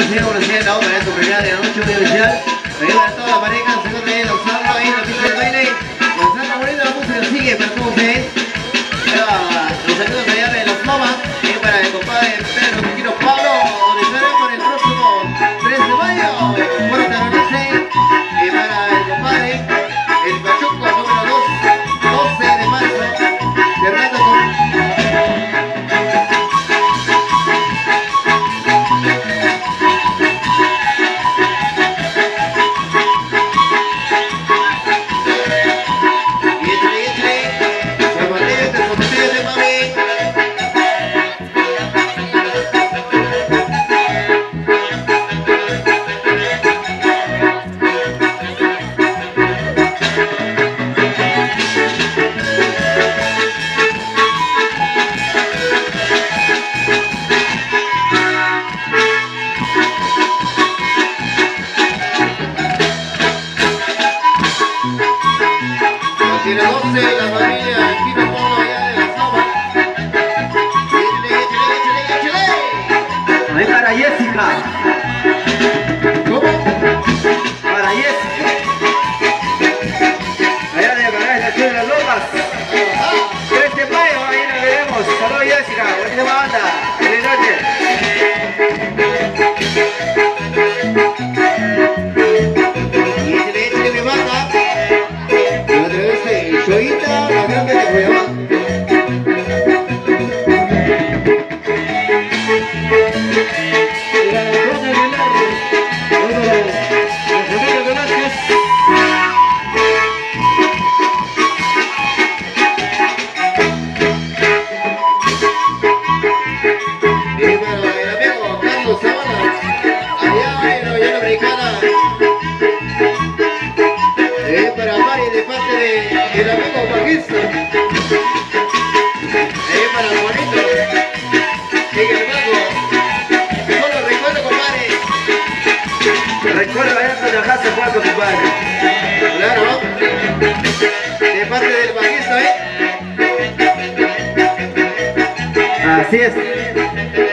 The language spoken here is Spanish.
señor presidente, para tu primera de la noche muy especial. Regalo a toda la pareja, se encuentra ahí danzando ahí en la pista del baile. Danzando bonito, la música sigue para todos ustedes. Los saludos allá de Las Lomas, para el compadre Pedro Quintino Pablo, donde estaremos el próximo 3 de mayo, Puerta Norte, y para el compadre, el Pachuco número 2, 12 de marzo, Fernando tiene 12, la familia Quintino Pablo allá de Las Lomas. Ahí para Jessica. ¿Cómo? Para Jessica. Allá de Garaje, de Las Lomas. 3 de mayo, ahí nos veremos. Saludos Jessica, buena banda. Feliz noche. Échale mi banda. A través de Choita, la grande de Cuevas. Para Mari de parte del amigo Paquista. Para el bonito. En el mago. Solo recuerdo, compadre. Recuerda allá cuando dejaste jugar con tu padre. Claro. De parte del Paquista, Así es.